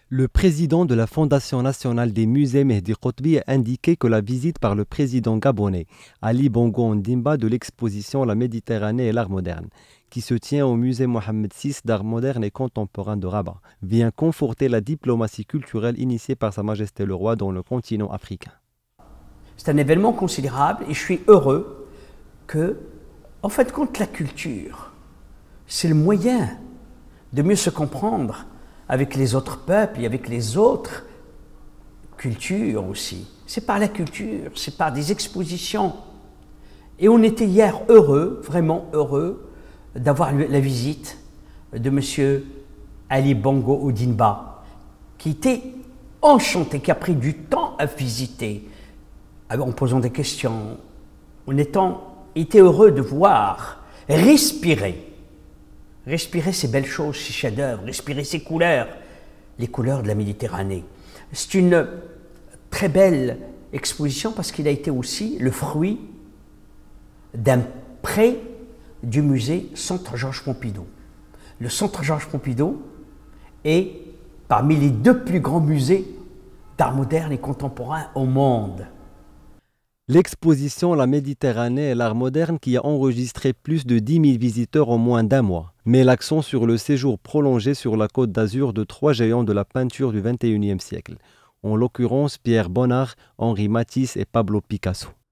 Le président de la Fondation nationale des musées, Mehdi Qotbi, a indiqué que la visite par le président gabonais Ali Bongo Ondimba de l'exposition La Méditerranée et l'art moderne, qui se tient au musée Mohamed VI d'art moderne et contemporain de Rabat, vient conforter la diplomatie culturelle initiée par Sa Majesté le Roi dans le continent africain. C'est un événement considérable et je suis heureux que, en fin de compte, la culture, c'est le moyen de mieux se comprendre avec les autres peuples et avec les autres cultures aussi. C'est par la culture, c'est par des expositions. Et on était hier heureux, vraiment heureux, d'avoir la visite de M. Ali Bongo Ondimba, qui était enchanté, qui a pris du temps à visiter, en posant des questions, il était heureux de voir, respirer ces belles choses, ces chefs-d'œuvre, respirer ces couleurs, les couleurs de la Méditerranée. C'est une très belle exposition parce qu'il a été aussi le fruit d'un prêt du musée Centre Georges Pompidou. Le Centre Georges Pompidou est parmi les 2 plus grands musées d'art moderne et contemporain au monde. L'exposition La Méditerranée et l'art moderne qui a enregistré plus de 10 000 visiteurs en moins d'1 mois met l'accent sur le séjour prolongé sur la Côte d'Azur de 3 géants de la peinture du XXIe siècle, en l'occurrence Pierre Bonnard, Henri Matisse et Pablo Picasso.